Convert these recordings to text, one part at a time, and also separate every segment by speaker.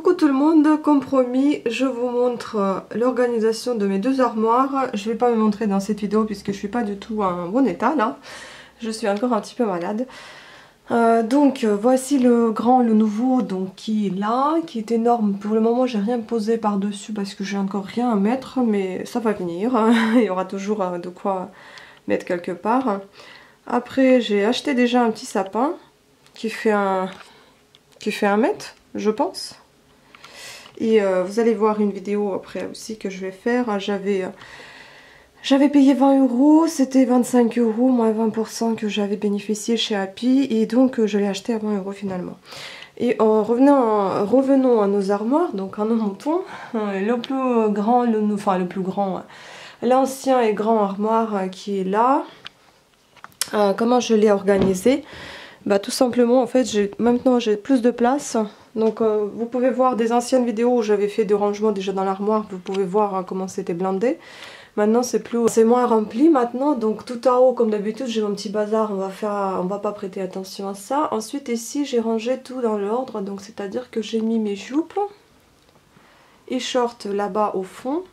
Speaker 1: Coucou tout le monde, comme promis, je vous montre l'organisation de mes deux armoires. Je vais pas me montrer dans cette vidéo puisque je suis pas du tout en bon état là. Je suis encore un petit peu malade. Voici le grand, le nouveau, donc qui est là, qui est énorme. Pour le moment, j'ai rien posé par dessus parce que j'ai encore rien à mettre, mais ça va venir. Il y aura toujours de quoi mettre quelque part. Après, j'ai acheté déjà un petit sapin qui fait un mètre, je pense. Et vous allez voir une vidéo après aussi que je vais faire. J'avais payé 20 €, c'était 25 € moins 20% que j'avais bénéficié chez Happy. Et donc je l'ai acheté à 20 € finalement. Et revenons à nos armoires, donc à nos moutons. Le plus grand, l'ancien et grand armoire qui est là. Comment je l'ai organisé? Bah tout simplement en fait maintenant j'ai plus de place. Donc vous pouvez voir des anciennes vidéos où j'avais fait des rangements déjà dans l'armoire, vous pouvez voir comment c'était blindé. Maintenant c'est moins rempli maintenant, donc tout en haut comme d'habitude j'ai mon petit bazar, on va pas prêter attention à ça. Ensuite ici j'ai rangé tout dans l'ordre, donc c'est à dire que j'ai mis mes jupes et shorts là-bas au fond.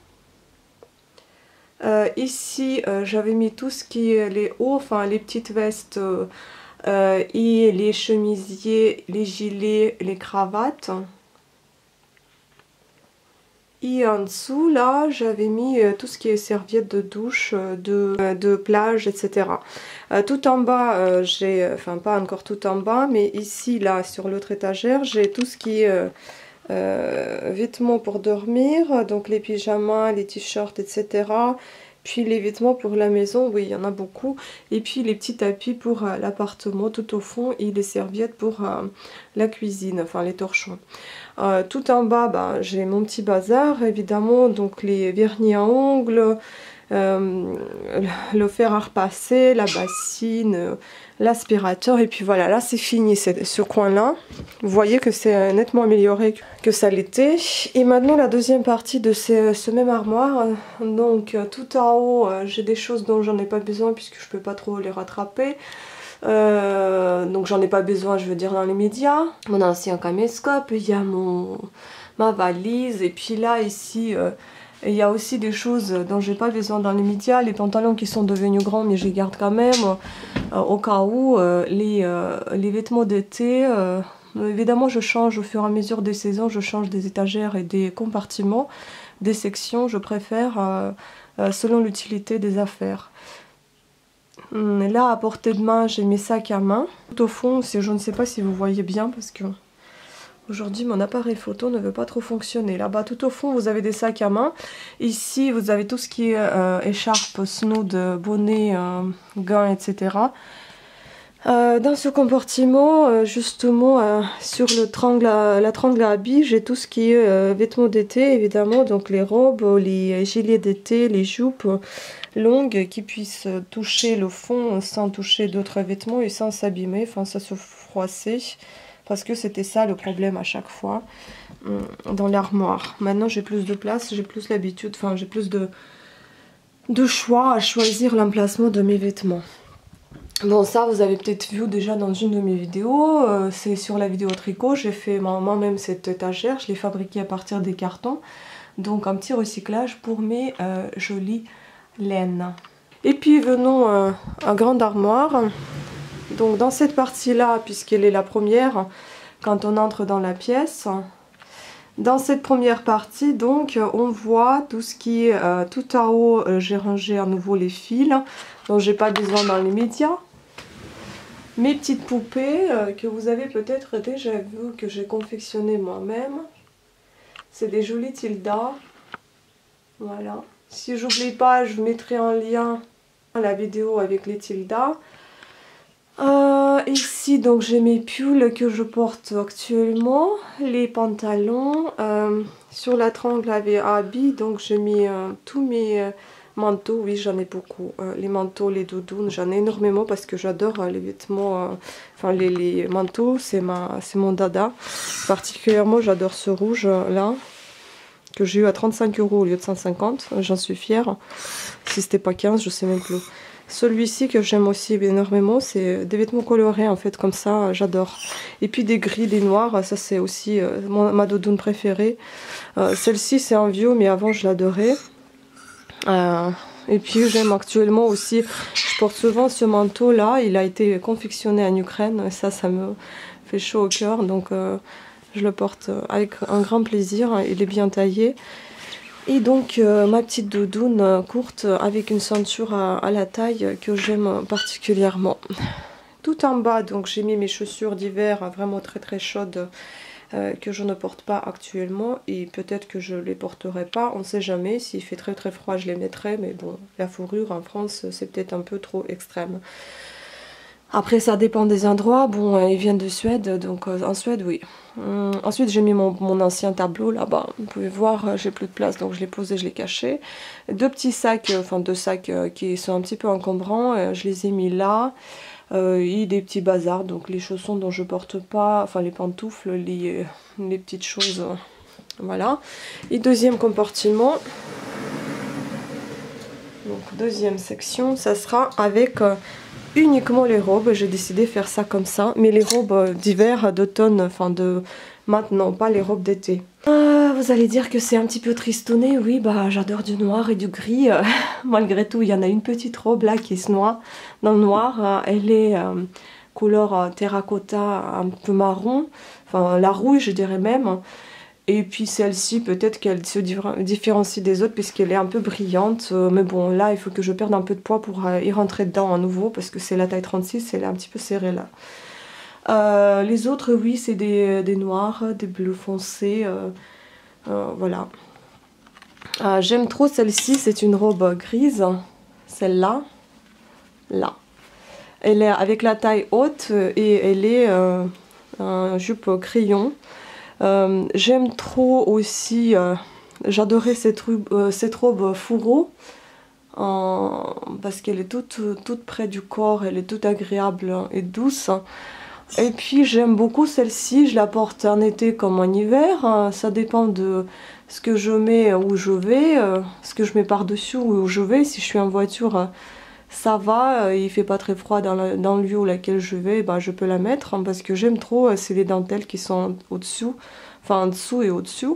Speaker 1: Ici j'avais mis tout ce qui est les hauts, enfin les petites vestes et les chemisiers, les gilets, les cravates. Et en dessous là j'avais mis tout ce qui est serviettes de douche, de plage, etc. Tout en bas enfin pas encore tout en bas, mais ici là sur l'autre étagère j'ai tout ce qui est vêtements pour dormir, donc les pyjamas, les t-shirts, etc. Puis les vêtements pour la maison, oui il y en a beaucoup. Et puis les petits tapis pour l'appartement tout au fond et les serviettes pour la cuisine, enfin les torchons. Tout en bas j'ai mon petit bazar évidemment, donc les vernis à ongles, le fer à repasser, la bassine, l'aspirateur, et puis voilà, là c'est fini ce coin là. Vous voyez que c'est nettement amélioré que ça l'était. Et maintenant la deuxième partie de ce même armoire, donc tout en haut j'ai des choses dont j'en ai pas besoin puisque je peux pas trop les rattraper. Donc j'en ai pas besoin, je veux dire, dans les médias. Mon ancien caméscope, il y a ma valise, et puis là ici il y a aussi des choses dont j'ai pas besoin dans les médias, les pantalons qui sont devenus grands mais je les garde quand même au cas où, les vêtements d'été. Évidemment je change au fur et à mesure des saisons, je change des étagères et des compartiments, des sections, je préfère selon l'utilité des affaires. Là à portée de main j'ai mes sacs à main. Tout au fond, je ne sais pas si vous voyez bien parce que aujourd'hui mon appareil photo ne veut pas trop fonctionner. Là-bas tout au fond vous avez des sacs à main. Ici vous avez tout ce qui est écharpe, snood, bonnet, gants, etc. Dans ce compartiment justement sur la trangle à habits, j'ai tout ce qui est vêtements d'été évidemment, donc les robes, les gilets d'été, les jupes longues qui puissent toucher le fond sans toucher d'autres vêtements et sans s'abîmer, enfin ça se froisser. Parce que c'était ça le problème à chaque fois dans l'armoire. Maintenant j'ai plus de place, j'ai plus l'habitude, enfin j'ai plus de choix à choisir l'emplacement de mes vêtements. Bon ça vous avez peut-être vu déjà dans une de mes vidéos, c'est sur la vidéo tricot, j'ai fait moi-même cette étagère, je l'ai fabriquée à partir des cartons. Donc un petit recyclage pour mes jolies laines. Et puis venons à grande armoire. Donc dans cette partie là, puisqu'elle est la première quand on entre dans la pièce, dans cette première partie donc on voit tout ce qui est tout en haut. J'ai rangé à nouveau les fils dont j'ai pas besoin dans les médias, mes petites poupées que vous avez peut-être déjà vu, que j'ai confectionné moi-même. C'est des jolies Tilda, voilà. Si j'oublie pas, je mettrai en lien la vidéo avec les Tilda. Ici donc j'ai mes pulls que je porte actuellement, les pantalons, sur la trangle à habits donc j'ai mis tous mes manteaux, oui j'en ai beaucoup, les manteaux, les doudounes, j'en ai énormément parce que j'adore les vêtements, enfin les manteaux, c'est mon dada. Particulièrement j'adore ce rouge là que j'ai eu à 35 € au lieu de 150, j'en suis fière. Si c'était pas 15, je sais même plus. Celui-ci que j'aime aussi énormément, c'est des vêtements colorés en fait, comme ça, j'adore. Et puis des gris, des noirs, ça c'est aussi ma doudoune préférée. Celle-ci c'est un vieux, mais avant je l'adorais. Et puis j'aime actuellement aussi, je porte souvent ce manteau là, il a été confectionné en Ukraine, et ça me fait chaud au cœur, donc je le porte avec un grand plaisir, il est bien taillé. Et donc ma petite doudoune courte avec une ceinture à la taille que j'aime particulièrement. Tout en bas, donc j'ai mis mes chaussures d'hiver vraiment très très chaudes que je ne porte pas actuellement, et peut-être que je les porterai pas, on ne sait jamais. S'il fait très très froid je les mettrai, mais bon, la fourrure en France c'est peut-être un peu trop extrême. Après ça dépend des endroits, bon ils viennent de Suède, donc en Suède oui. Ensuite j'ai mis mon ancien tableau là-bas, vous pouvez voir j'ai plus de place donc je l'ai posé, je l'ai caché. Deux petits sacs, enfin deux sacs qui sont un petit peu encombrants, je les ai mis là. Et des petits bazars, donc les chaussons dont je porte pas, enfin les pantoufles, les petites choses, voilà. Et deuxième compartiment, donc deuxième section, ça sera avec uniquement les robes. J'ai décidé de faire ça comme ça, mais les robes d'hiver, d'automne, enfin de maintenant, pas les robes d'été. Vous allez dire que c'est un petit peu tristonné, oui, bah j'adore du noir et du gris. Malgré tout, il y en a une petite robe là qui se noie dans le noir. Elle est couleur terracotta un peu marron, enfin la rouille je dirais même. Et puis celle-ci, peut-être qu'elle se différencie des autres puisqu'elle est un peu brillante. Mais bon, là, il faut que je perde un peu de poids pour y rentrer dedans à nouveau parce que c'est la taille 36, elle est un petit peu serrée là. Les autres, oui, c'est des noirs, des bleus foncés, voilà. J'aime trop celle-ci, c'est une robe grise, celle-là, là. Elle est avec la taille haute et elle est un jupe crayon. J'aime trop aussi, j'adorais cette robe fourreau parce qu'elle est toute près du corps, elle est toute agréable et douce. Et puis j'aime beaucoup celle-ci, je la porte en été comme en hiver, ça dépend de ce que je mets où je vais, ce que je mets par-dessus où je vais. Si je suis en voiture, ça va, il fait pas très froid dans le lieu où laquelle je vais, bah, je peux la mettre parce que j'aime trop, c'est les dentelles qui sont au-dessous, enfin en dessous et au-dessus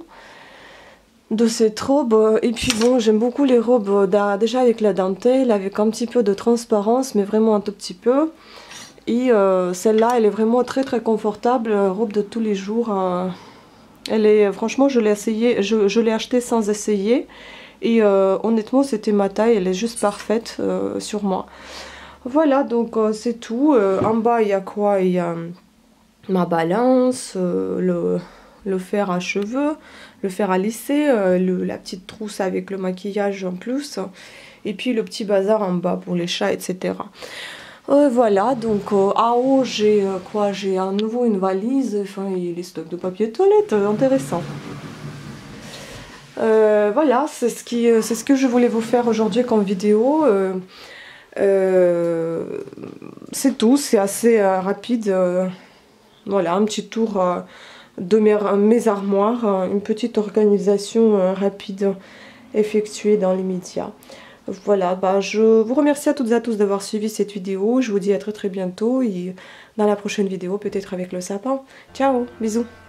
Speaker 1: de cette robe. Et puis bon, j'aime beaucoup les robes déjà avec la dentelle, avec un petit peu de transparence, mais vraiment un tout petit peu. Et celle-là, elle est vraiment très très confortable, robe de tous les jours. Elle est, franchement, je l'ai essayé, je l'ai achetée sans essayer. Et honnêtement, c'était ma taille, elle est juste parfaite sur moi. Voilà, donc c'est tout. En bas, il y a quoi? Il y a ma balance, le fer à cheveux, le fer à lisser, la petite trousse avec le maquillage en plus. Et puis le petit bazar en bas pour les chats, etc. Voilà, donc en haut j'ai quoi? J'ai à nouveau une valise, enfin et les stocks de papier de toilette, intéressant. Voilà, c'est ce que je voulais vous faire aujourd'hui comme vidéo. C'est tout, c'est assez rapide. Voilà, un petit tour de mes armoires, une petite organisation rapide effectuée dans les médias. Voilà, bah, je vous remercie à toutes et à tous d'avoir suivi cette vidéo. Je vous dis à très très bientôt et dans la prochaine vidéo, peut-être avec le sapin. Ciao, bisous.